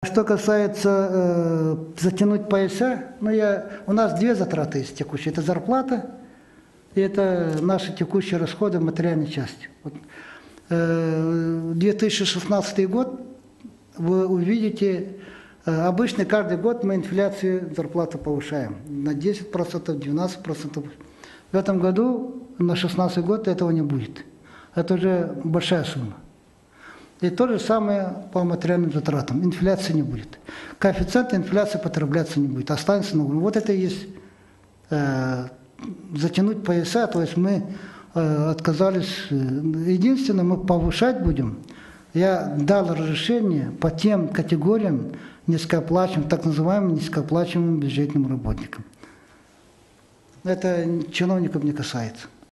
Что касается затянуть пояса, у нас две затраты есть текущие. Это зарплата и это наши текущие расходы в материальной части. 2016 год вы увидите, обычно каждый год мы инфляцию зарплаты повышаем на 10%, 12%. В этом году, на 2016 год, этого не будет. Это уже большая сумма. И то же самое по материальным затратам. Инфляции не будет. Коэффициент инфляции потребляться не будет. Останется на уровне. Вот это и есть затянуть пояса. То есть мы отказались. Единственное, мы повышать будем. Я дал разрешение по тем категориям низкооплачиваемым, так называемым низкооплачиваемым бюджетным работникам. Это чиновников не касается.